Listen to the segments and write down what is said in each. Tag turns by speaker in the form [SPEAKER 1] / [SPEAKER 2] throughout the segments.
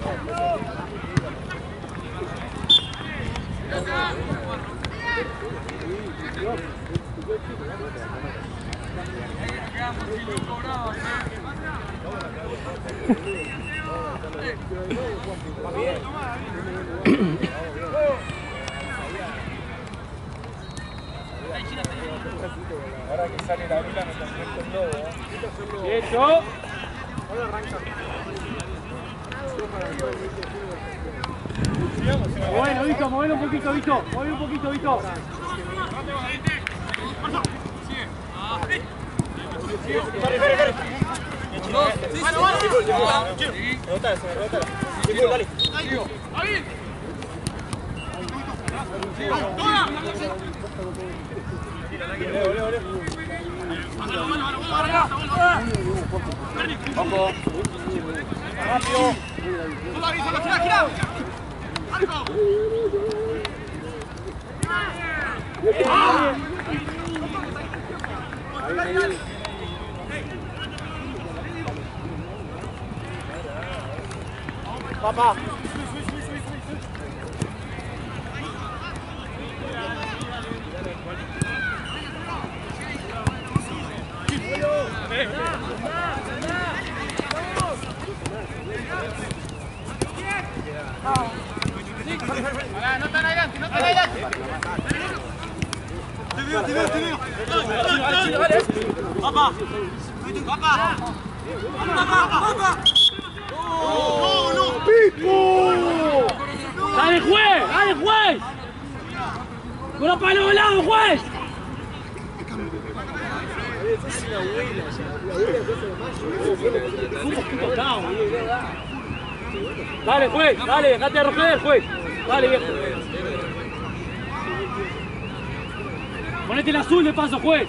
[SPEAKER 1] Ahora que sale la vila me convierto en lobo.
[SPEAKER 2] ¡Hecho! Bueno, Vito, movelo un poquito, Vito. Mueve un poquito, Vito.
[SPEAKER 1] Ojo. Rápido. Papá.
[SPEAKER 3] No están adelante, no están adelante. Te veo. Papá. No.
[SPEAKER 2] ¡Pipo! ¡Dale, juez! ¡Dale, juez! ¡Con los palos volados, juez! Dale, juez, dale, dejate de rojer, juez. Dale, viejo. Ponete el azul de paso, juez.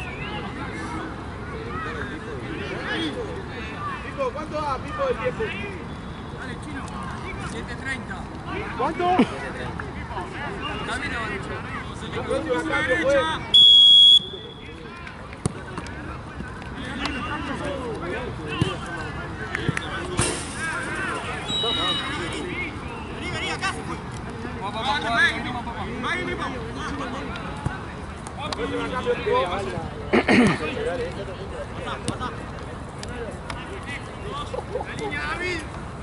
[SPEAKER 1] Pipo, ¿cuánto va, Pipo, el tiempo?
[SPEAKER 3] Dale, Chino. 7:30.
[SPEAKER 1] ¿Cuánto?
[SPEAKER 3] También lo han hecho.
[SPEAKER 1] La próxima cambio, pues.
[SPEAKER 3] Vení, acá.
[SPEAKER 1] Próxima cambio, Pipo.
[SPEAKER 3] David.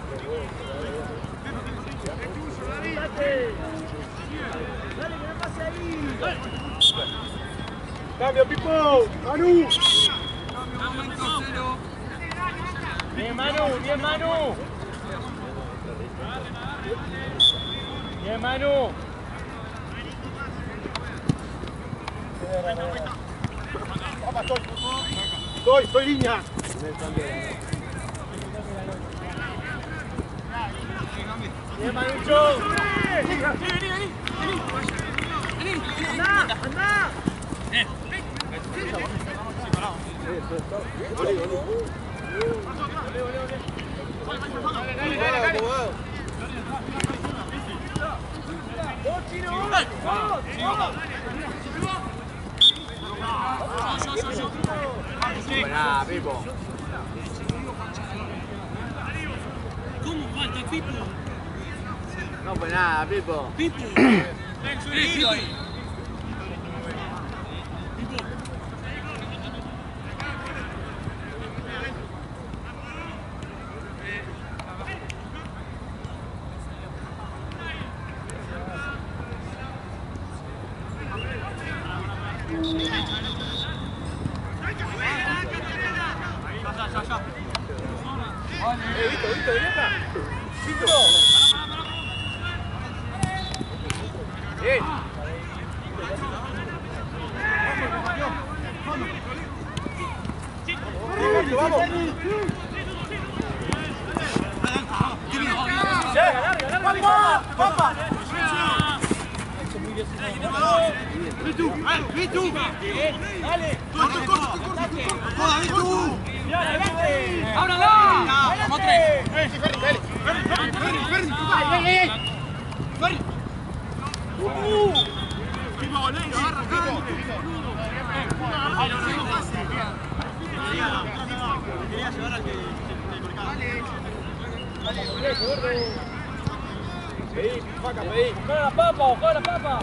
[SPEAKER 1] Cambio, Pipo. Manu.
[SPEAKER 3] Aumento 0.
[SPEAKER 1] Bien, Manu. Bien, Manu. Papá, estoy línea. Bien, Manucho.
[SPEAKER 3] Vení. Andá.
[SPEAKER 1] Buena, Pipo.
[SPEAKER 2] ¿Cómo falta, Pipo?
[SPEAKER 1] No fue nada, Pipo.
[SPEAKER 2] Pipo.
[SPEAKER 1] Vito, ven acá. Vito. Bien. Vamos. Larga. Papá.
[SPEAKER 3] Vitu. Dale. Corto. Joda, Vitu. Ahora da. Vamos 3. Ferri. Pipo, Boleiro, agarra acá. Quería llevar al que... Dale.
[SPEAKER 1] Pedí, Faca, pedí.
[SPEAKER 2] ¡Buscar la papa, buscar la papa!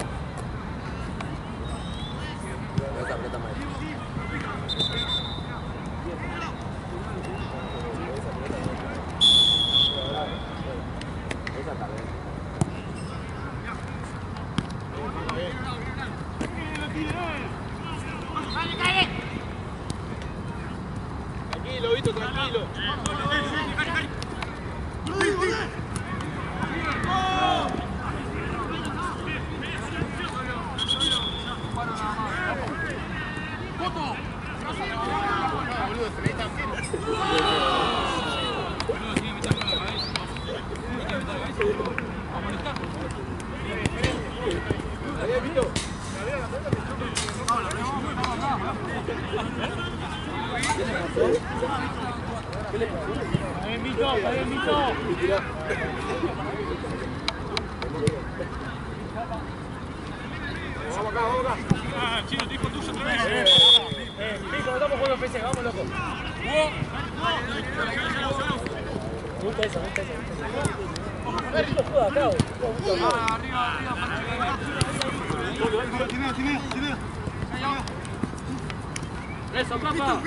[SPEAKER 1] Tranquilo, Vito, tranquilo. Ahí, Vito.
[SPEAKER 2] ¡Bien, Vito! ¡Bien, Vito!
[SPEAKER 1] Vamos acá, vamos acá.
[SPEAKER 3] Ah, Chino, te dijo tuyo otra vez.
[SPEAKER 2] Vito, estamos jugando PC, vamos, loco. Me gusta eso, me gusta eso. Vito juega acá,
[SPEAKER 3] Arriba, arriba.
[SPEAKER 2] Eso, papa.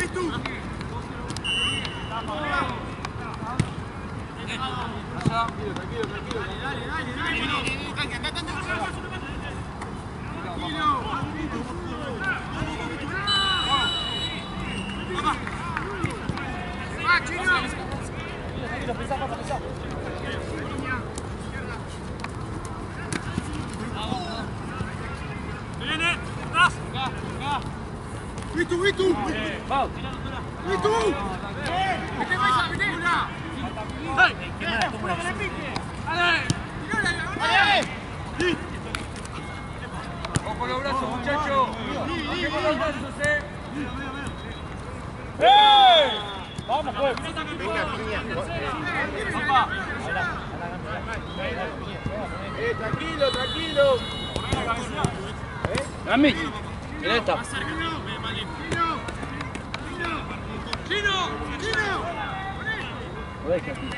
[SPEAKER 2] Tranquilo, pisá, papa, pisá.
[SPEAKER 3] Viene, atrás.
[SPEAKER 4] Vitu!
[SPEAKER 2] Vamos.
[SPEAKER 4] Vitu!
[SPEAKER 3] ¡Vete, Maisa, vete! ¡Ojo los brazos, muchachos! ¡Bajemos los brazos,
[SPEAKER 2] Vamos, pues.
[SPEAKER 3] ¡Papá!
[SPEAKER 1] Tranquilo, tranquilo.
[SPEAKER 2] Gami, mira esta.
[SPEAKER 3] ¡Chino!
[SPEAKER 2] Lo deja aquí.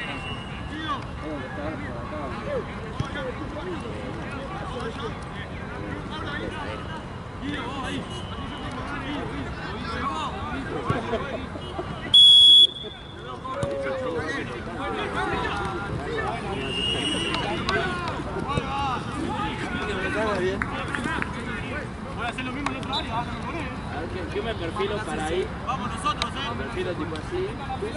[SPEAKER 3] Voy a hacer lo mismo en otra área,
[SPEAKER 2] Yo me perfilo para ahí.
[SPEAKER 3] Vamos nosotros,
[SPEAKER 2] Me perfilo tipo así.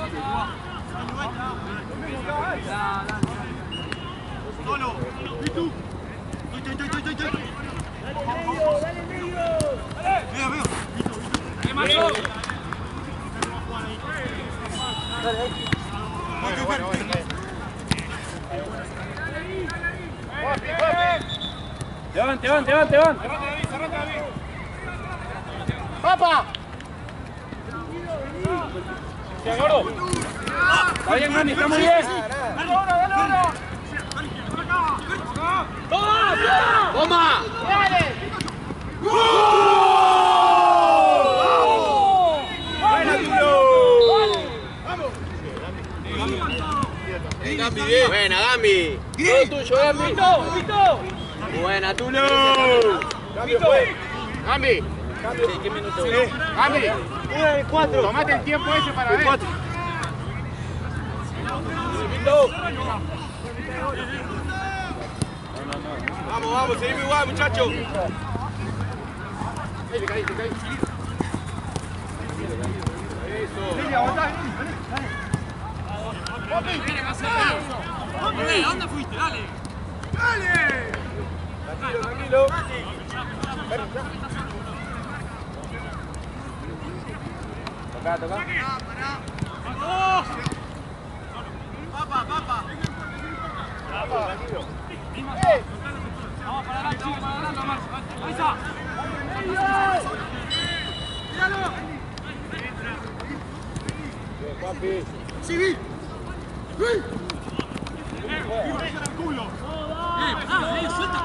[SPEAKER 3] Solo. Vitu. Estoy.
[SPEAKER 1] Dale medio.
[SPEAKER 3] Veo. ¿Qué macho?
[SPEAKER 1] Bueno.
[SPEAKER 2] Te van.
[SPEAKER 1] ¡Papa!
[SPEAKER 2] Se gordo. Está bien, Gami, está muy bien.
[SPEAKER 3] ¡Dale ahora!
[SPEAKER 2] ¡Toma!
[SPEAKER 1] Gambi, bien. Buena, Gambi.
[SPEAKER 2] Todo tuyo, Gami. Vito.
[SPEAKER 1] Buena, Tulo. Gambi.
[SPEAKER 2] ¿Qué minuto?
[SPEAKER 1] Gambi. 1-4. Tomate el tiempo ese para ver. 4. Vamos, seguimos igual, muchachos. Ahí, le caí. Eso.
[SPEAKER 3] ¿A dónde fuiste? Dale.
[SPEAKER 1] Tranquilo. Toca.
[SPEAKER 3] Papa.
[SPEAKER 1] Tranquilo.
[SPEAKER 3] Vamos para adelante, Marcio. Ahí está. Míralo.
[SPEAKER 1] Papi.
[SPEAKER 4] ¡Sí!
[SPEAKER 3] Suelta,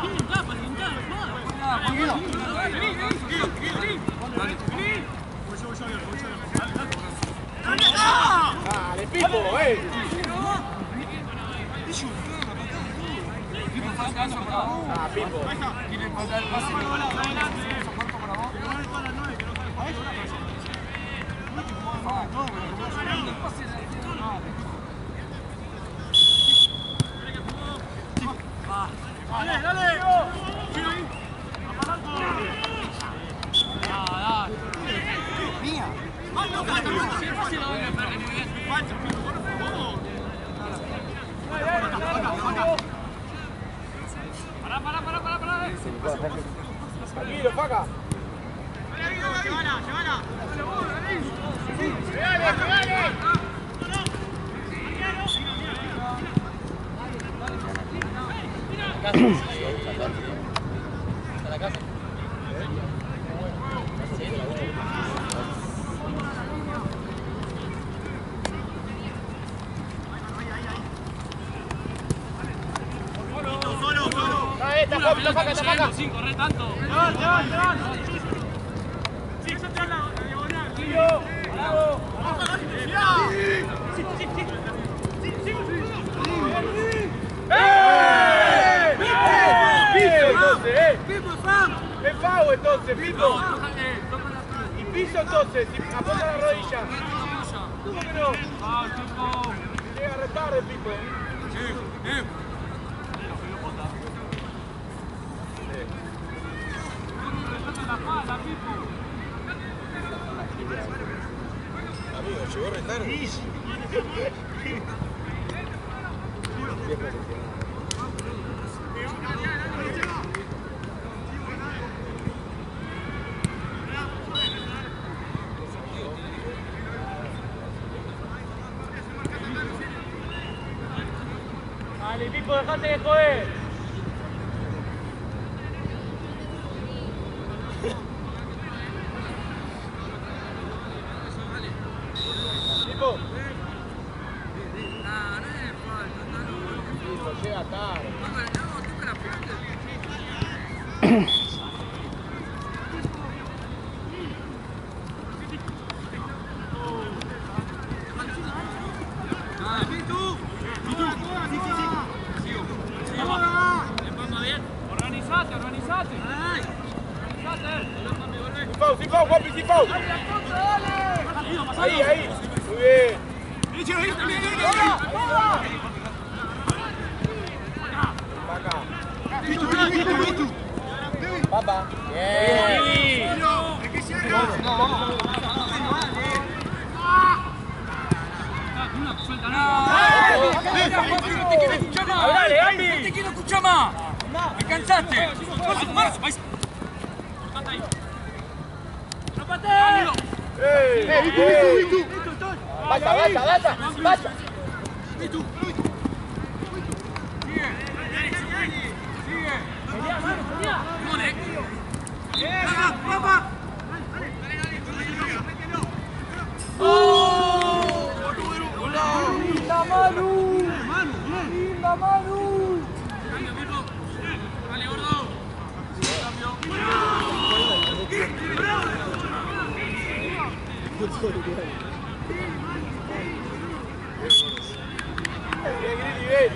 [SPEAKER 1] Dale, Pipo, Ah, Pipo.
[SPEAKER 3] Quiere encontrar el pase.
[SPEAKER 4] Dale, dale. Mía.
[SPEAKER 3] Pará.
[SPEAKER 1] Tranquilo, Faca.
[SPEAKER 4] Llévala.
[SPEAKER 1] ¡Pegale! Está Faca.
[SPEAKER 2] Sin correr tanto.
[SPEAKER 1] Es FAU entonces, Pipo. Y piso entonces, si apoya la rodilla. ¿Cómo que no? Llega retarde, Pipo.
[SPEAKER 3] Amigo, llegó retarde.
[SPEAKER 2] Dale, Pipo, dejate de joder.
[SPEAKER 1] Pipo.
[SPEAKER 3] Llega tarde.
[SPEAKER 2] Organizate.
[SPEAKER 1] Sin FAU, Juanpi, sin FAU. Ahí. Muy bien. Papá. Bien.
[SPEAKER 2] Dale, Gambi.
[SPEAKER 3] No te quiero escuchar más. Me cansaste.
[SPEAKER 1] Basta. Bien.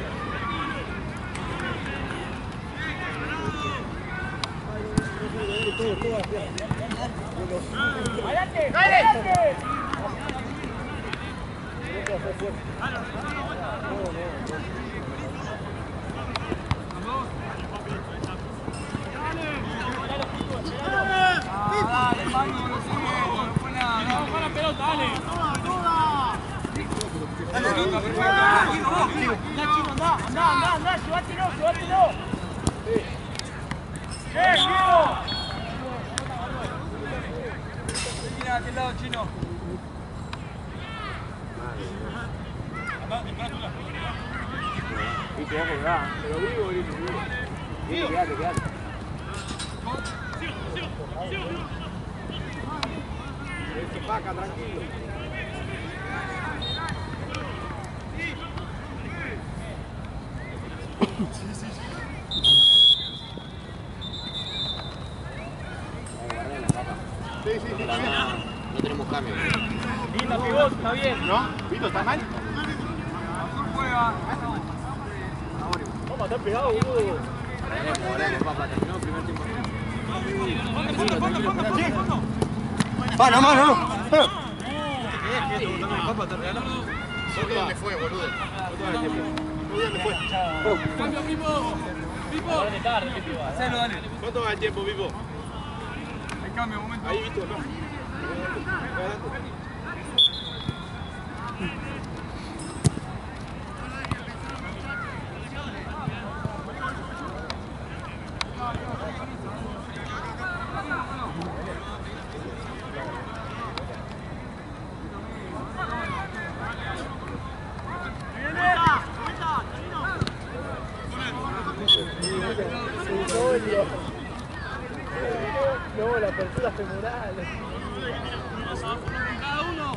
[SPEAKER 1] ¡Adelante!
[SPEAKER 2] Anda, llévatelo.
[SPEAKER 3] Mira, a aquel lado, Chino.
[SPEAKER 1] Pero vivo. Quédate. Ese Faca, tranquilo.
[SPEAKER 5] No tenemos cambio.
[SPEAKER 2] Linda pivot, está bien.
[SPEAKER 1] ¿No? ¿Vito está mal?
[SPEAKER 3] Juega.
[SPEAKER 1] ¿Cómo está pegado, boludo?
[SPEAKER 4] Mano, mano.
[SPEAKER 5] ¿Dónde fue, boludo? ¿Dónde fue?
[SPEAKER 3] Cambio, Pipo. Pipo. Hacelo, dale.
[SPEAKER 1] ¿Cuánto va el tiempo, Pipo?
[SPEAKER 3] Hay cambio, un momento.
[SPEAKER 1] Ahí, Vito, acá.
[SPEAKER 2] No, la apertura femoral.
[SPEAKER 3] Cada uno.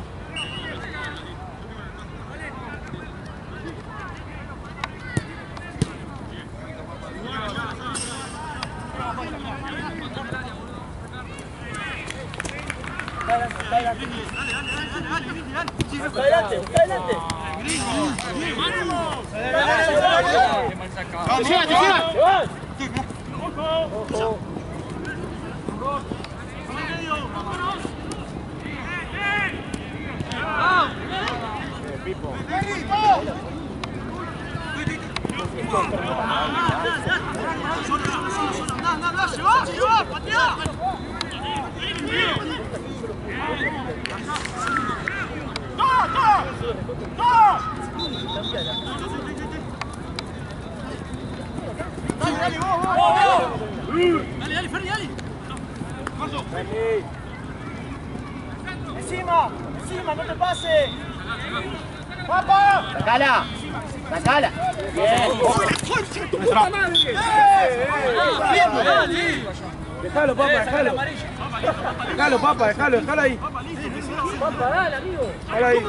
[SPEAKER 2] Adelante, adelante.
[SPEAKER 5] ¡Te llega, te llega!
[SPEAKER 3] Dale, Ferdi, dale.
[SPEAKER 2] Encima, encima, no te pases. ¡Papá! ¡Sacala! ¡Sacala! Bien.
[SPEAKER 1] Dejalo, papa, dejalo. Dejalo, papa, dejalo ahí.
[SPEAKER 2] Papá, dale, amigo.
[SPEAKER 1] Dale ahí.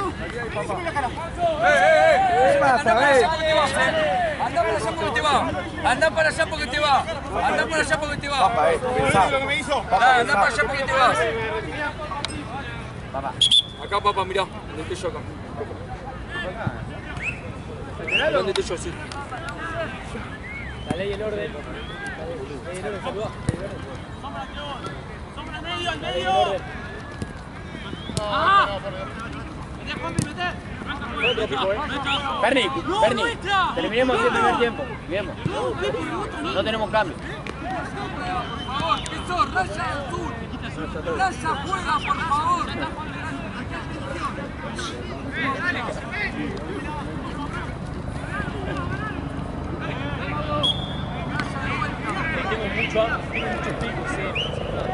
[SPEAKER 1] ¿Qué pasa,
[SPEAKER 3] Anda para allá porque te va. Anda para allá porque te va. Anda para allá porque te va.
[SPEAKER 1] Papa, pensá. Lo que me hizo.
[SPEAKER 3] Anda para allá porque te vas. Acá, papá, mirá. ¿Dónde estoy yo acá? ¿Dónde estoy yo? Sí.
[SPEAKER 2] La ley y el orden. Saludá.
[SPEAKER 3] ¡Sombra al medio, al medio! ¡Ah! ¡Mete, Juanpi, mete!
[SPEAKER 2] Berni, terminemos el primer tiempo. Bien. No tenemos cambio.
[SPEAKER 3] Por favor, eso, raya azul. Raya juega, por favor.
[SPEAKER 2] Tengo muchos picos, sí.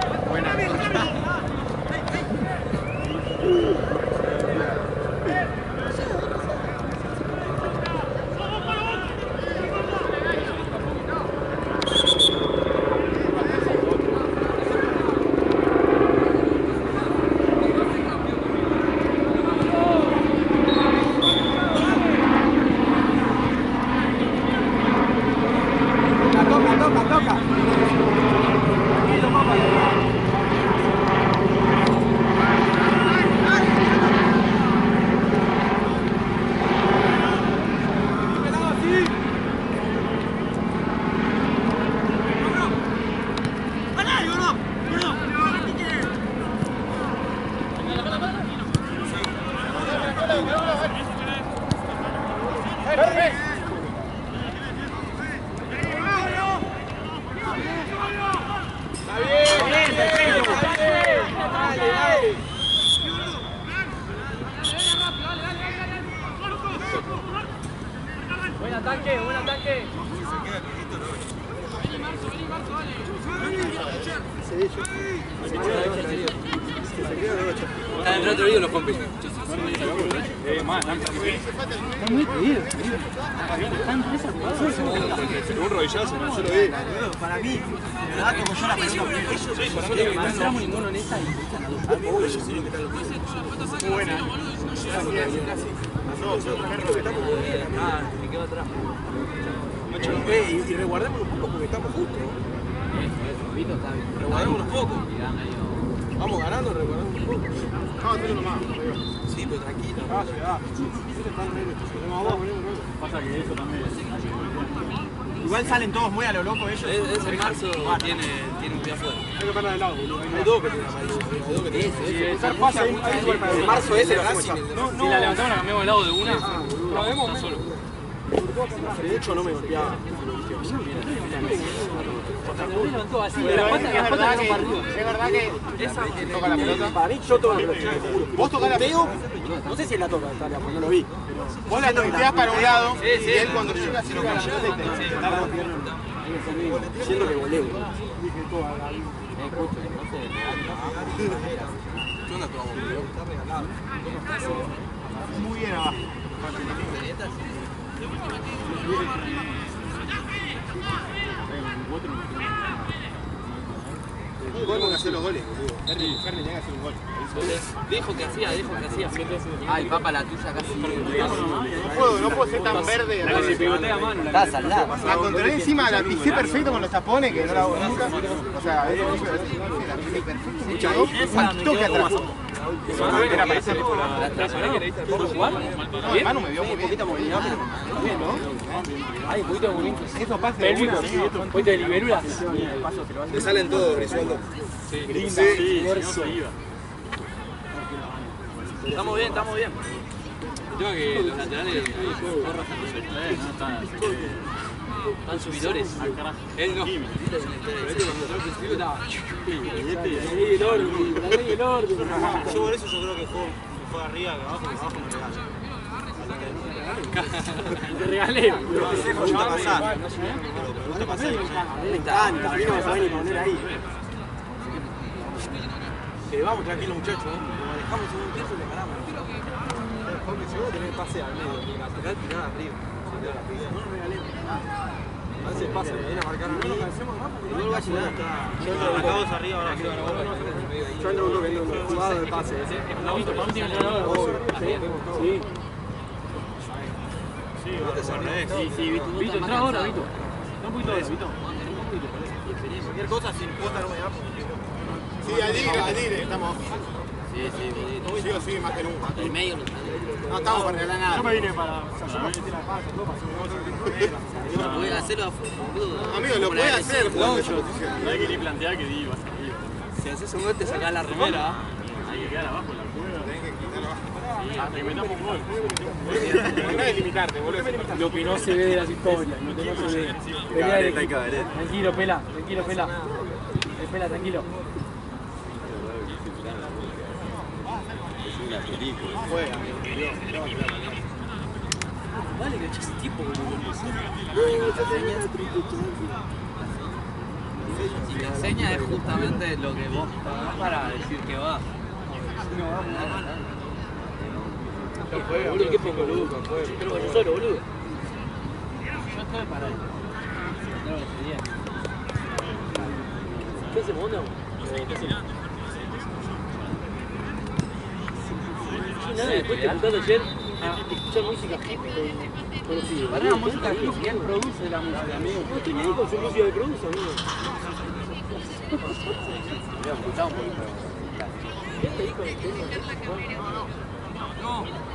[SPEAKER 2] Buen ataque, buen ataque.
[SPEAKER 3] Está dentro del vídeo los Juanpi.
[SPEAKER 2] Están muy pedidos. Están preocupados.
[SPEAKER 1] Un rodillazo, no se lo vi.
[SPEAKER 4] Para mí, de verdad, como yo la pelota,
[SPEAKER 2] No entramos ninguno en esta y
[SPEAKER 1] Muy buena.
[SPEAKER 2] me quedo atrás.
[SPEAKER 1] Y resguardémoslo un poco porque estamos justos.
[SPEAKER 2] Vito está bien.
[SPEAKER 1] Resguardémoslo un poco. Vamos ganando, resguardémoslo un poco. Vamos a hacerlo nomás.
[SPEAKER 4] sí, pero tranquilo.
[SPEAKER 1] Ah, se da. Tenemos agua, venimos luego.
[SPEAKER 2] Pasa que eso también es.
[SPEAKER 4] Igual salen todos muy a lo loco ellos.
[SPEAKER 3] Ese marzo tiene un pie afuera.
[SPEAKER 1] Hay que parar de lado, boludo.
[SPEAKER 5] Hay dos que tienen amarillo. Hay dos que tienen.
[SPEAKER 4] El marzo ese lo hacemos.
[SPEAKER 2] Si la levantamos, la cambiamos de lado de una.
[SPEAKER 1] Lo vemos
[SPEAKER 2] Solo.
[SPEAKER 1] mucho, no me golpeaba.
[SPEAKER 2] Levantó así,
[SPEAKER 5] Pero
[SPEAKER 2] la
[SPEAKER 5] es
[SPEAKER 2] pata
[SPEAKER 5] verdad
[SPEAKER 2] para
[SPEAKER 5] que
[SPEAKER 2] arriba.
[SPEAKER 5] es verdad que toca la pelota.
[SPEAKER 1] Para mí, yo toco la pelota.
[SPEAKER 5] Vos tocás la pelota.
[SPEAKER 1] No sé si él la toca, Talia, porque no lo vi.
[SPEAKER 5] Vos la tirás para un lado y él cuando llega se lo cambia.
[SPEAKER 1] Siento que volé.
[SPEAKER 5] Muy bien abajo. Podemos hacer los goles, boludo. Ferni llega a hacer un gol.
[SPEAKER 3] Dijo que hacía. Ay, papa, la tuya casi.
[SPEAKER 5] No puedo ser tan verde.
[SPEAKER 4] Está saldado.
[SPEAKER 5] La controlé encima, la pisé perfecto con los tapones, que no la hago nunca. O sea, eso la pisé perfecto. Escuchado, un toque atrás. Era para hacer. No, el Manu me vio muy bien. Bien, ¿no?
[SPEAKER 2] Hay un poquito de movimiento.
[SPEAKER 5] Eso pasa de
[SPEAKER 2] Pélvico,
[SPEAKER 5] una.
[SPEAKER 2] un poquito de libélula.
[SPEAKER 5] Te salen todos, Risualdo.
[SPEAKER 3] Estamos bien. El tema es que los laterales están subidores. Él no. Pero cuando entró al principio estaba.
[SPEAKER 4] Yo por eso yo creo que juego arriba que abajo me regala.
[SPEAKER 2] Te regalé.
[SPEAKER 4] Me gusta pasar. Me gusta pasar.
[SPEAKER 1] Me encanta, a mí no me saben ni poner ahí. Que vamos tranquilo muchachos, lo manejamos en un tiempo y le paramos. Porque si vos tenés pase al medio, y la lateral tirada arriba. No nos regalemos. A veces pasa, me viene a marcar a mí. No nos cansemos más porque no va a llegar. Yo entro marcados arriba ahora. Yo entro un toque en un jugado de pase. Sí.
[SPEAKER 2] Sí, Vito, entra ahora, Vito. Un poquito ahora, Vito.
[SPEAKER 1] Cualquier cosa sin cuota no me da.
[SPEAKER 5] Sí, al tigre, estamos.
[SPEAKER 3] Sí,
[SPEAKER 5] Sí o sí, más que nunca.
[SPEAKER 3] el medio no está.
[SPEAKER 5] No estamos para regalar nada.
[SPEAKER 1] Yo me vine para. O sea, yo me metí la pasa, todo para subir.
[SPEAKER 3] Puede hacerlo afuera, boludo.
[SPEAKER 5] Amigo, lo puede hacer jugando esa posición.
[SPEAKER 2] No hay que ni plantear que di, vas a salir.
[SPEAKER 3] Si haces un gol te sacás la remera.
[SPEAKER 2] Hay que quedar abajo la cueva.
[SPEAKER 5] Tenés que quitar abajo.
[SPEAKER 2] Hasta que metamos un gol.
[SPEAKER 5] No es limitarte, boludo.
[SPEAKER 2] Lo que no se ve de las historias, lo que no se ve. Pelea del equipo. Tranquilo, Pela. Pela, tranquilo. Vale, que ese tipo,
[SPEAKER 3] Si te enseña es justamente lo que vos pagás para decir que vas.
[SPEAKER 2] Boludo, qué poco, boludo. Pero vaya solo, boludo. Yo estoy para él. ¿Qué hacemos, onda? ¿Qué hacemos? Nada, después te juntando ayer a escuchar música hippie con los pibes.
[SPEAKER 3] Para la música hippie, ¿quién produce la música, amigo?
[SPEAKER 2] No tiene ahí con su música de produce, amigo.
[SPEAKER 3] Había escuchado un poquito.
[SPEAKER 2] ¿Quién te dijo el tema?
[SPEAKER 3] No.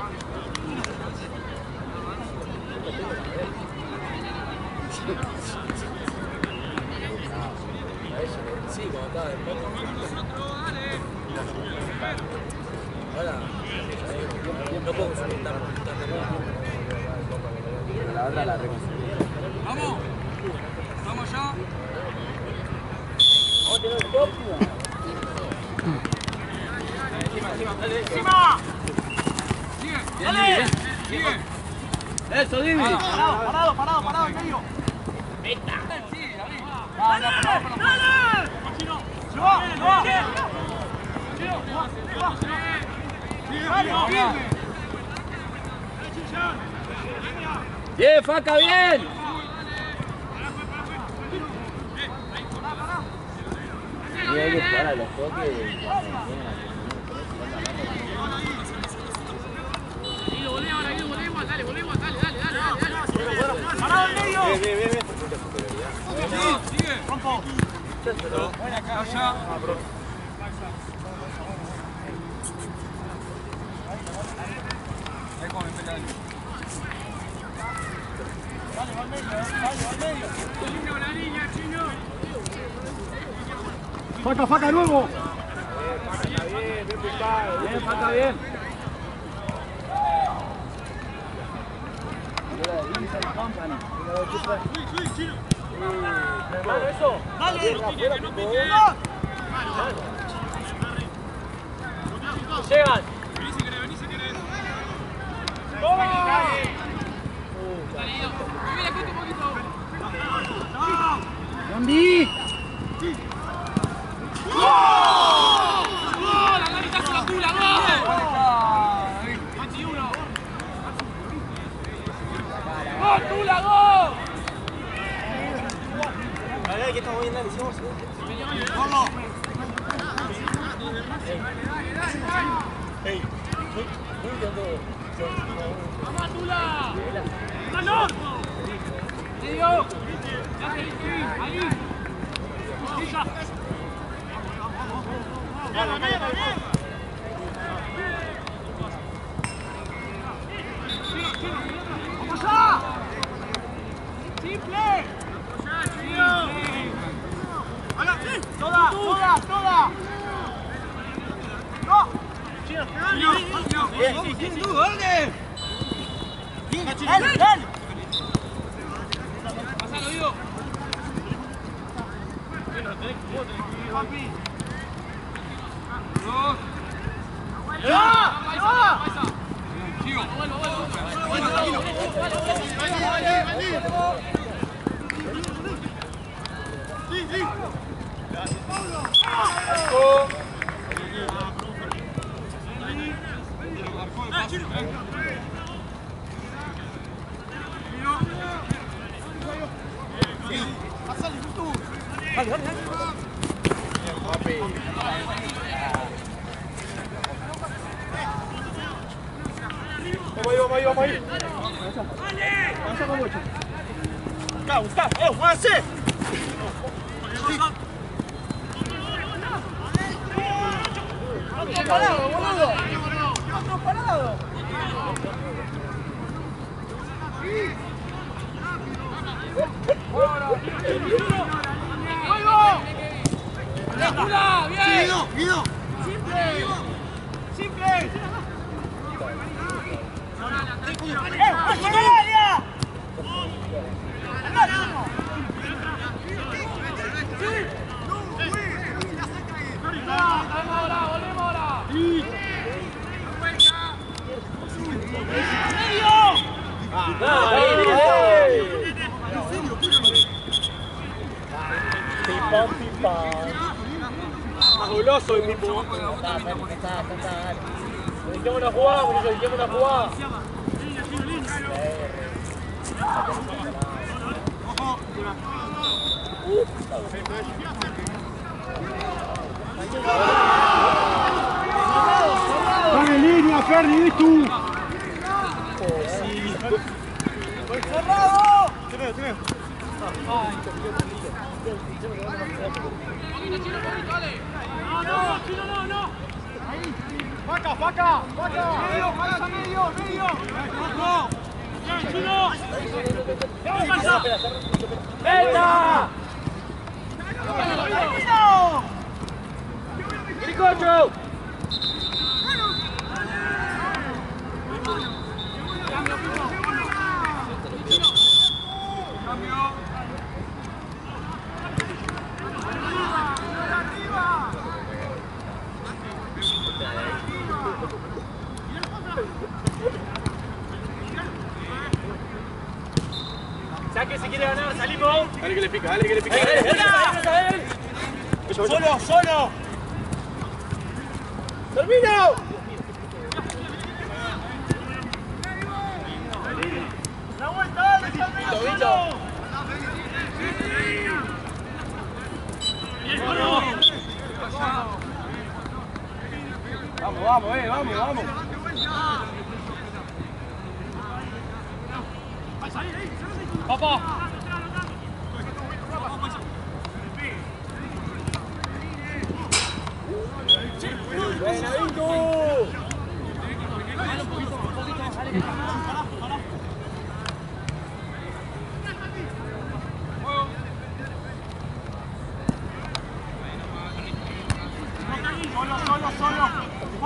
[SPEAKER 2] Sí, cuando estaba de poco. Ahora, no puedo soportar.
[SPEAKER 4] La otra la reconstruí.
[SPEAKER 3] Vamos. Vamos ya.
[SPEAKER 2] Vamos a tener el próximo.
[SPEAKER 3] ¡Encima! Sigue. Dale. Sigue.
[SPEAKER 2] Eso, Divi.
[SPEAKER 1] Parado, en medio.
[SPEAKER 2] Meta.
[SPEAKER 3] Sí, ahí.
[SPEAKER 2] Dale. Bien, Faca, bien.
[SPEAKER 4] Y hay que jugar a los toques.
[SPEAKER 1] Parado en medio. Bien.
[SPEAKER 3] Sigue.
[SPEAKER 1] Rompo.
[SPEAKER 3] Allá. Ahí come, pega ahí.
[SPEAKER 2] Faca, faca nuevo. Bien, faca, bien. Hermano, eso. Dale. Llegan. Vení si querés. ¡Toma! ¡Gandhi!
[SPEAKER 3] ¡La manita se la tula, gol! 21. ¡Gol, tula, gol!
[SPEAKER 4] ¿Qué estamos viendo? ¿Hicimos? ¡Ey!
[SPEAKER 3] ¡Vamos, tula! ¡Mano! ¡Medio! ¡Ahí! ¡Silla! ¡Vamos allá! ¡Simple! ¡Toda! ¡Toda! ¡Toda! ¡No!
[SPEAKER 4] ¿Quién tú? ¿Dónde?
[SPEAKER 3] ¡Dale! ¡Dale! ¡Pasalo, Diego! ¡Dos! ¡Va! ¡Sigo!
[SPEAKER 4] Vamos ahí. Busca, ¡muévanse!
[SPEAKER 3] ¡Otro parado, boludo! ¡Otro parado! ¡Guido! ¡Bien! ¡Guido! ¡Simple! ¡Simple! ¡Área! ¡Volvemos ahora!
[SPEAKER 2] Más goloso el tipo. Dediquemos una jugada, porque dediquemos una jugada.
[SPEAKER 5] ¡Dale línea, Ferri, tú!
[SPEAKER 3] ¡Cerrado! No.
[SPEAKER 5] ¡Faca, faca!
[SPEAKER 3] Medio, pasa medio.
[SPEAKER 2] ¡Chino! ¡Venga! ¡Gricocho! Saque si quiere ganar, salimos.
[SPEAKER 1] Dale que le pica, dale que le pica.
[SPEAKER 4] ¡Solo!
[SPEAKER 2] ¡Termino!
[SPEAKER 3] ¡La vuelta, dale, está el medio solo!
[SPEAKER 2] Vamos. Papá.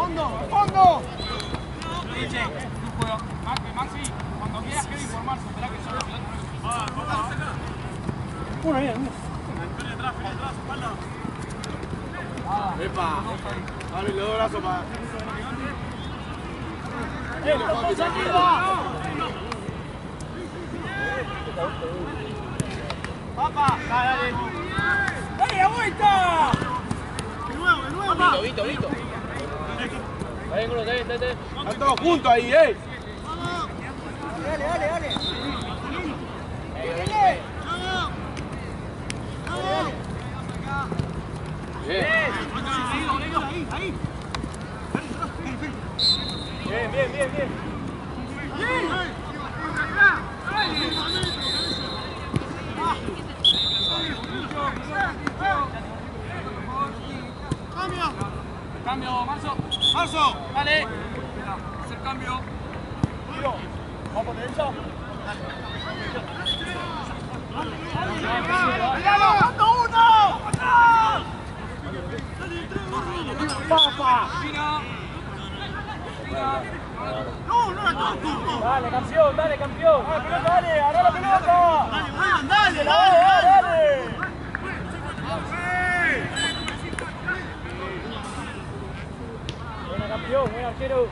[SPEAKER 5] ¡Fondo!
[SPEAKER 3] Maxi, cuando quieras que informarse, espera que solo
[SPEAKER 2] Uno bien.
[SPEAKER 1] ¡Epa! Dale los dos brazos para...
[SPEAKER 5] ¡Papá! ¡Dale!
[SPEAKER 3] ¡Dale la vuelta!
[SPEAKER 5] ¡De nuevo!
[SPEAKER 2] Vito. Ahí, Angulo, date.
[SPEAKER 1] Están todos juntos ahí,
[SPEAKER 5] Dale.
[SPEAKER 2] Bien.
[SPEAKER 3] Cambio, Marzo. Dale. Haz el cambio.
[SPEAKER 2] Vamos derecho. ¡Papa! Dale, campeón. Dale, agarra la pelota. Dale. Buena campeón, buen arquero.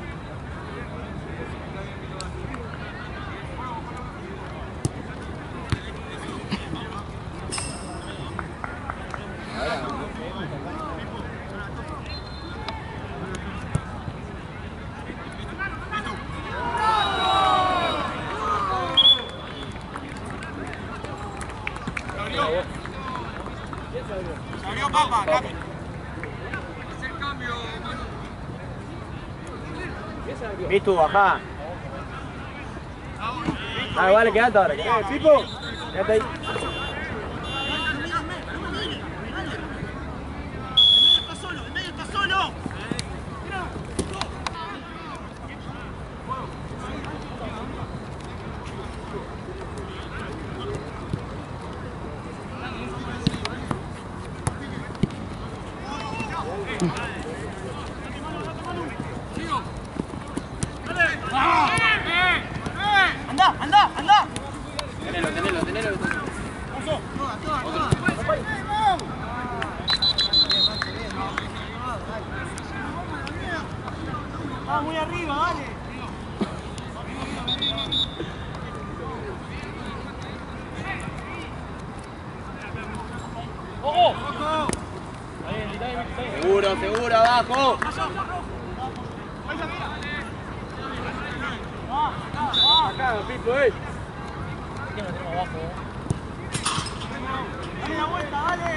[SPEAKER 5] Salió Papa,
[SPEAKER 3] Haz el cambio,
[SPEAKER 2] Visto, bajá. Vale, quédate ahora. Pipo, quédate ahí.
[SPEAKER 5] ¡Anda!
[SPEAKER 2] Tenelo.
[SPEAKER 5] ¡Ah, muy arriba, dale!
[SPEAKER 2] ¡Ojo! Seguro, abajo. Acá, Pipo, ¿Qué lo tenemos abajo?
[SPEAKER 5] ¡Dale la vuelta, dale!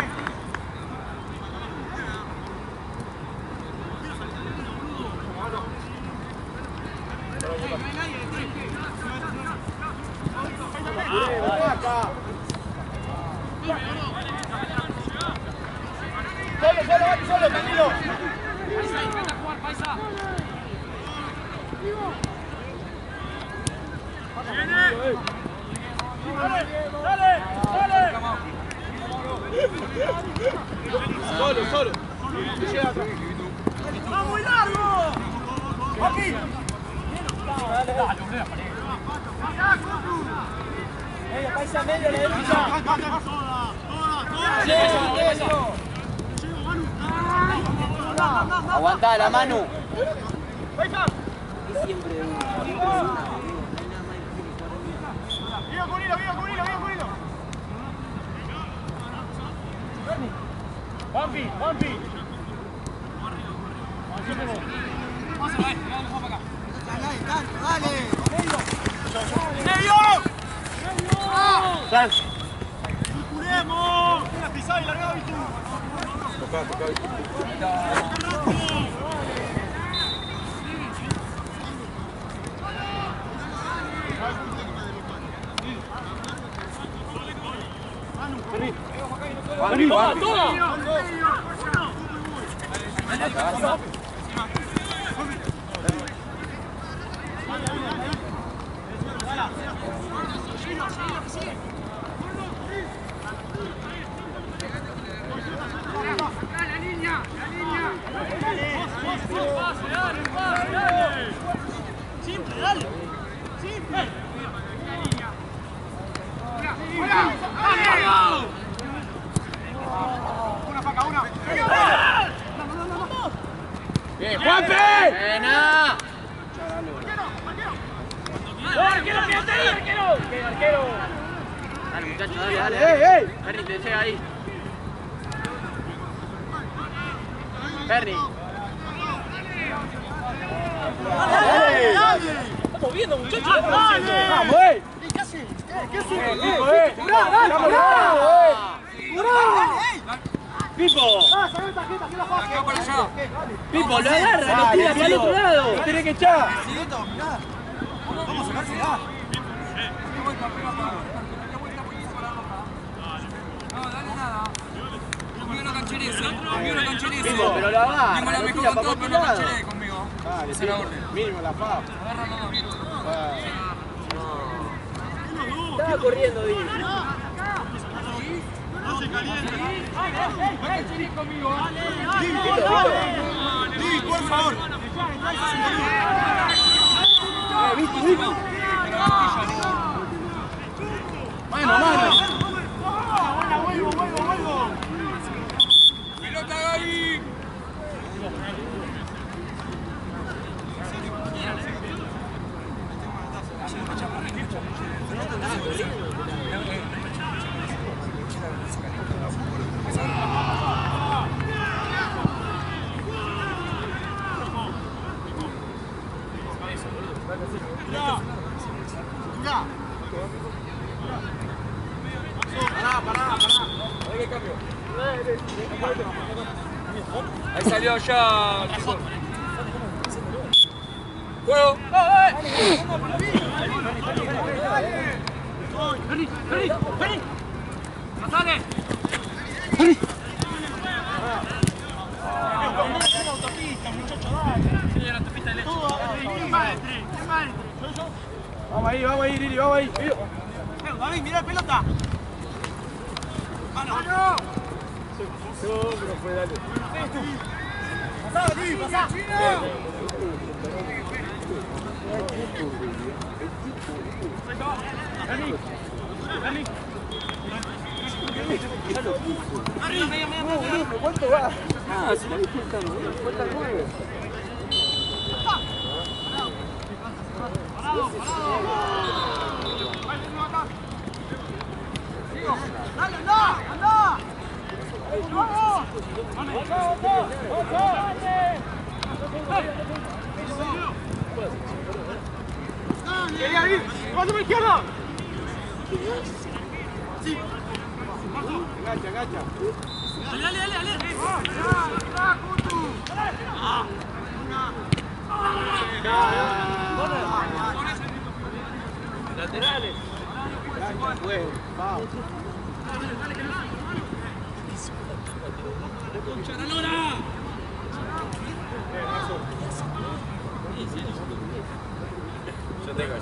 [SPEAKER 5] Solo, tranquilo.
[SPEAKER 3] Paisa, intenta jugar, Paisa.
[SPEAKER 1] Dale. Solo.
[SPEAKER 5] ¡Va muy largo! ¡Aquí! Medio, Paisa, medio, la derecha.
[SPEAKER 2] Aguantá la mano.
[SPEAKER 5] Viva con hilo.
[SPEAKER 2] Juanpi.
[SPEAKER 3] Pasa, dale, juega para acá.
[SPEAKER 5] Dale.
[SPEAKER 3] ¡Medio!
[SPEAKER 5] ¡Curemos! Una pisada y largada, ¿viste?
[SPEAKER 1] Tocá.
[SPEAKER 2] ¡Toma, toma!
[SPEAKER 3] La línea.
[SPEAKER 2] Dale, muchachos, dale, dale. Bernie, te llega ahí. Bernie. Estamos viendo, muchachos.
[SPEAKER 5] ¡Vamos, ¿Qué sigue?
[SPEAKER 2] Pipo.
[SPEAKER 3] Acá para allá.
[SPEAKER 2] Pipo, lo agarra, lo tira para el otro lado.
[SPEAKER 5] Tiene que echar.
[SPEAKER 1] Vamos a sacarse ya.
[SPEAKER 3] No, dale nada. Conmigo no cancherees, conmigo no cancherees.
[SPEAKER 2] Pipo, pero lo agarra.
[SPEAKER 3] Tengo la
[SPEAKER 2] lo
[SPEAKER 3] mejor
[SPEAKER 2] tira
[SPEAKER 3] con
[SPEAKER 2] para
[SPEAKER 3] todo,
[SPEAKER 2] otro
[SPEAKER 3] pero no
[SPEAKER 2] lado.
[SPEAKER 3] cancherees conmigo.
[SPEAKER 5] Dale,
[SPEAKER 3] Esa es la orden.
[SPEAKER 5] mínimo la FA.
[SPEAKER 3] Agárralo.
[SPEAKER 2] Estaba corriendo, Di.
[SPEAKER 3] Cancherees conmigo.
[SPEAKER 1] Sí, por favor.
[SPEAKER 5] Mano.
[SPEAKER 3] Pelota Gaby. Ahí salió ya. Juego.
[SPEAKER 5] Vamos ahí, Lili, vamos ahí.
[SPEAKER 1] David, mira la pelota.
[SPEAKER 3] ¡Mano!
[SPEAKER 5] No fue, dale.
[SPEAKER 1] Pasá, David, pasá.
[SPEAKER 5] ¿Cuánto va?
[SPEAKER 2] Ah, se lo vi faltando.
[SPEAKER 5] Falta 9.
[SPEAKER 1] Dale, anda.
[SPEAKER 5] Quería ir. ¡Vamos por izquierda! Sí. Agacha.
[SPEAKER 1] Dale.
[SPEAKER 2] Laterales.
[SPEAKER 5] Bueno, vamos.
[SPEAKER 4] Yo tengo.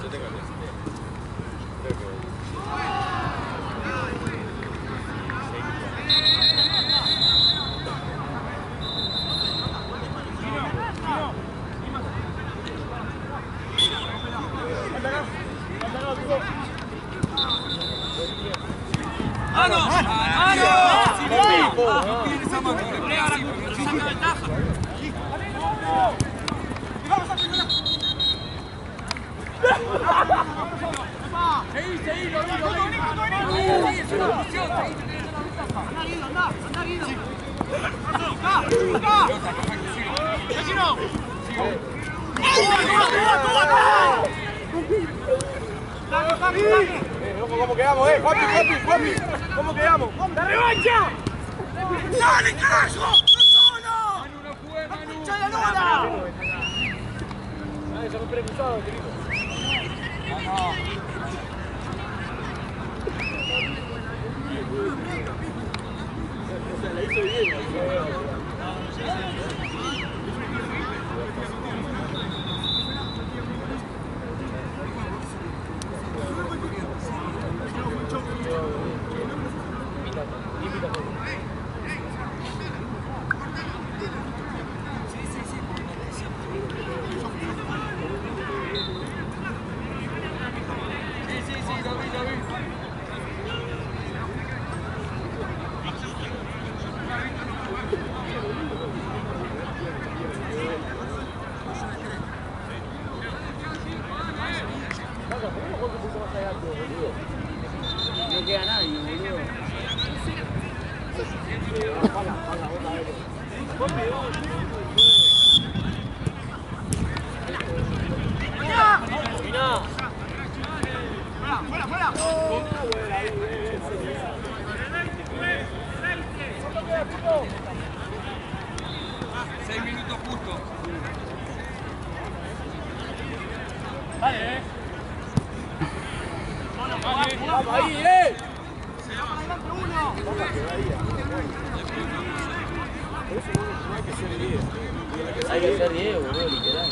[SPEAKER 5] ¿Cómo quedamos, Juanpi? ¿Cómo quedamos? ¡La revancha!
[SPEAKER 1] ¡Dale, carajo! ¡No solo!
[SPEAKER 3] Manu, no jugué, Manu.
[SPEAKER 1] ¡Ya la lona!
[SPEAKER 5] Ya me preocupado, querido. La hizo bien.
[SPEAKER 2] le queda a nadie, boludo.
[SPEAKER 3] ¡Fuera, fuera! 6 minutos justo.
[SPEAKER 2] Dale,
[SPEAKER 3] ¡Vamos ahí, ¡Se va adelante uno!
[SPEAKER 2] hay que ser 10, boludo, literal.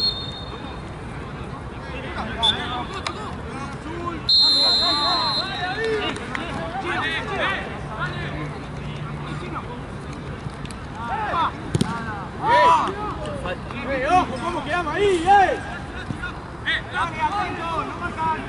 [SPEAKER 3] ¡Ojo, cómo quedamos ahí, atento, no marcan.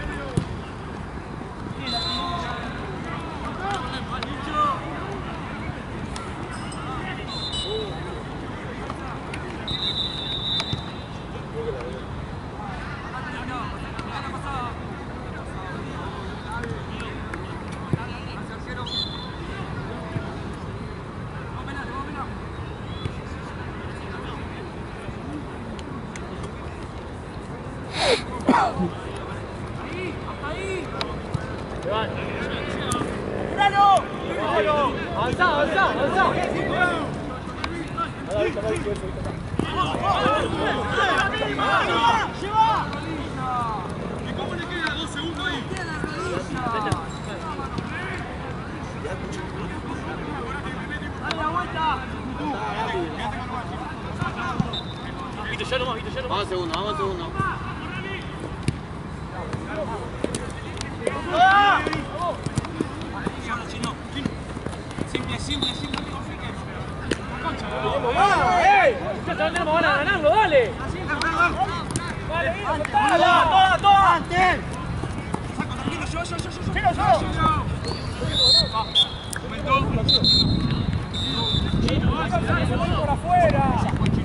[SPEAKER 2] Avanzá, avanzá, avanzá.
[SPEAKER 3] ¿Y cómo le queda 2 segundos ahí? ¡Dale la vuelta!
[SPEAKER 2] Vito, ya nomás, Vito, ya nomás.
[SPEAKER 4] Vamos al segundo, vamos al segundo.
[SPEAKER 3] Simple, simple, simple.
[SPEAKER 2] Ya tenemos ganas de ganarlo, dale.
[SPEAKER 3] ¡Toda! ¡Saco, tranquilo! ¡Yo!
[SPEAKER 2] Por afuera.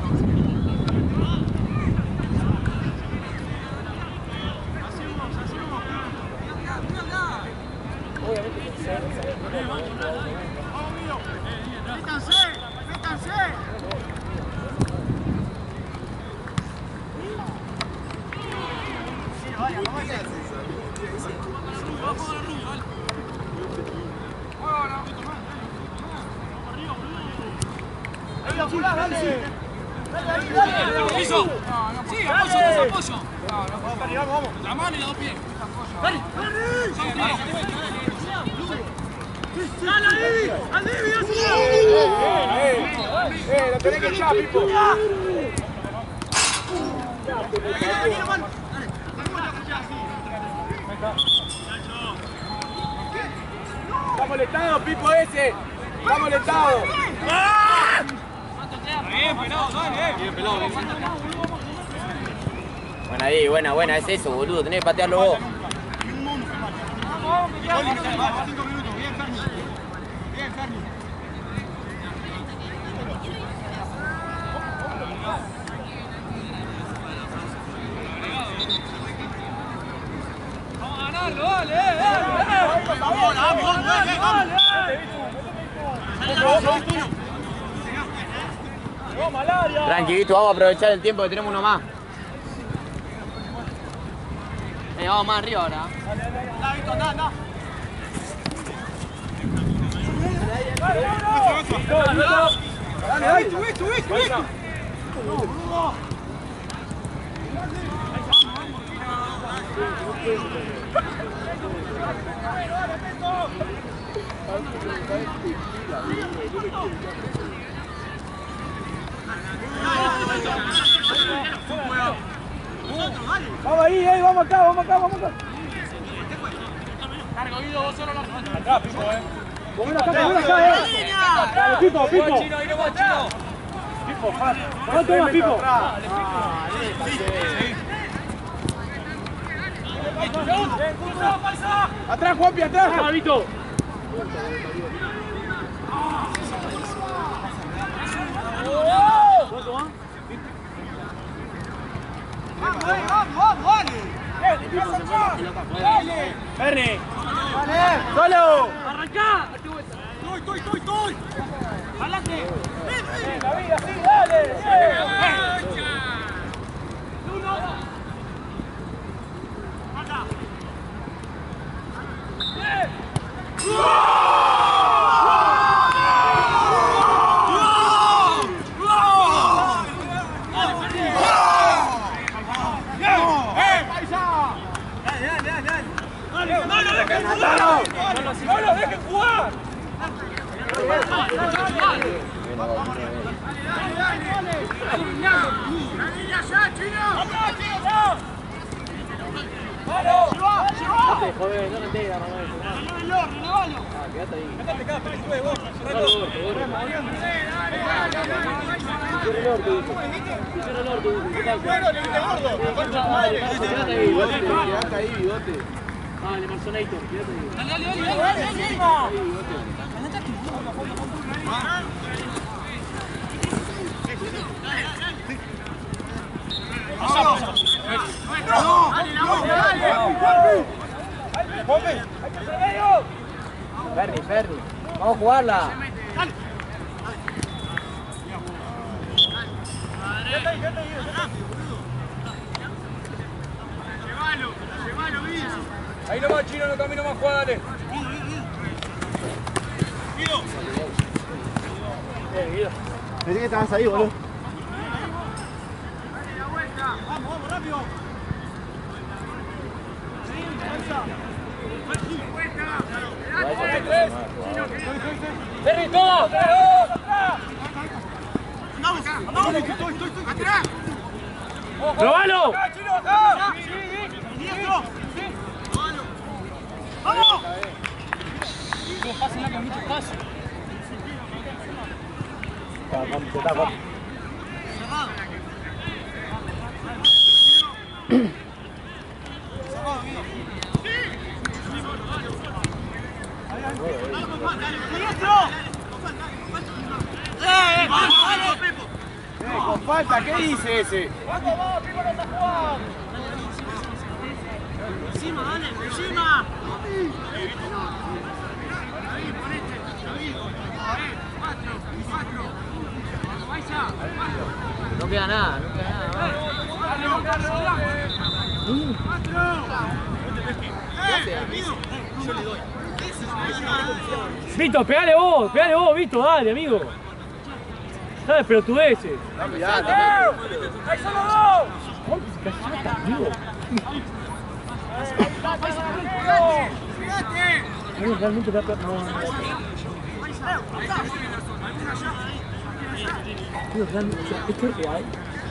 [SPEAKER 3] ¡Métanse!
[SPEAKER 2] ¡Piso!
[SPEAKER 3] ¡Sí, apoyo! ¡Vamos! La mano y los 2 pies. ¡Dale! ¡Dale ahí! ¡Al Divio!
[SPEAKER 5] Lo tenés que echar, Pipo.
[SPEAKER 1] Está molestado, Pipo ese. Está molestado.
[SPEAKER 3] Bien, pelado, dale,
[SPEAKER 4] Bien pelado, bien.
[SPEAKER 6] Buena ahí, buena, es eso, boludo, tenés que patearlo vos.
[SPEAKER 3] Vamos, 5 minutos, bien, Fermi. Bien, Fermi. Vamos a ganarlo, dale,
[SPEAKER 6] Tranquilito, vamos a aprovechar el tiempo que tenemos uno más.
[SPEAKER 2] Vamos más arriba ahora.
[SPEAKER 3] Dale, subí.
[SPEAKER 1] Vamos ahí, vamos acá.
[SPEAKER 2] Cargo, Guido, vos solo la
[SPEAKER 1] Acá, Pipo, Ponelo acá, Dale, Pipo.
[SPEAKER 2] Chino, ahí nomás, Chino.
[SPEAKER 1] Pipo, ¿cuánto más, Pipo? Atrás, Juanpi, atrás.
[SPEAKER 2] ¡Vamos, Vito!
[SPEAKER 3] Vamos, dale.
[SPEAKER 1] Ferni.
[SPEAKER 5] ¡Solo!
[SPEAKER 2] ¡Arrancá!
[SPEAKER 3] Estoy.
[SPEAKER 2] ¡Adelante!
[SPEAKER 5] David, así, dale.
[SPEAKER 3] ¡No lo dejen jugar!
[SPEAKER 2] Joder, no me entera,
[SPEAKER 3] ¡Renovalo!
[SPEAKER 2] quédate ahí.
[SPEAKER 3] ¡Cállate acá, pero sube vos!
[SPEAKER 2] Cierra el orto, ¿qué tal? Quédate ahí, bigote. Dale, Marsonator, quédate ahí.
[SPEAKER 3] ¡Dale!
[SPEAKER 6] Ferri. Vamos a jugarla.
[SPEAKER 3] Ahí nomás, Chino, no camino más, juega, dale.
[SPEAKER 5] Pensé que estabas ahí, boludo.
[SPEAKER 3] Vamos, rápido.
[SPEAKER 2] ¡Ferri, todo!
[SPEAKER 3] ¡Andamos! ¡Estoy! ¡Atrás!
[SPEAKER 2] ¡Probalo!
[SPEAKER 3] ¡Chino, acá! ¡Diestro! ¡Vamos!
[SPEAKER 2] Pásenla con mucho espacio.
[SPEAKER 5] Con falta, ¿qué dice ese?
[SPEAKER 3] ¡Vamos, Pico, no está jugando!
[SPEAKER 2] ¡Encima, dale! ¡Encima! No queda nada, Vito, pegale vos, Vito, dale, amigo. ¿Sabes? Pero tú ese.
[SPEAKER 3] ¡Ahí son los dos!
[SPEAKER 2] Amigo. Realmente no. Tío, realmente, esto es real.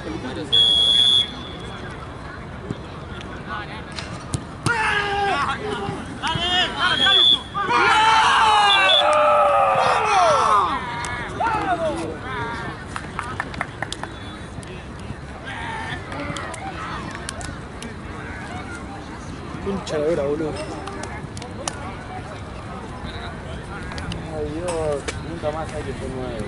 [SPEAKER 2] Concha de hora, boludo.
[SPEAKER 6] Ay Dios, nunca más hay que ser 9.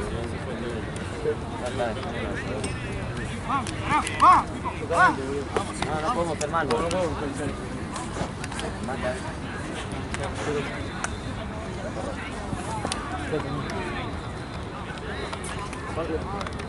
[SPEAKER 6] No podemos ser malos. No podemos pensar.
[SPEAKER 2] Manda.